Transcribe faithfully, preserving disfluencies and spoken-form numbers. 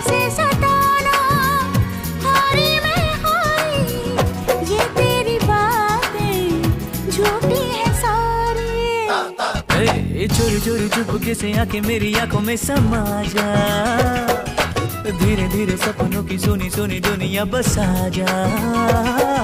से सताना, हारी मैं हारी, ये तेरी बातें झूठी है सारी। ए, चोरी चोरी चुपके से आके मेरी आंखों में समा जा, धीरे धीरे सपनों की सोनी सोनी दुनिया बसा जा।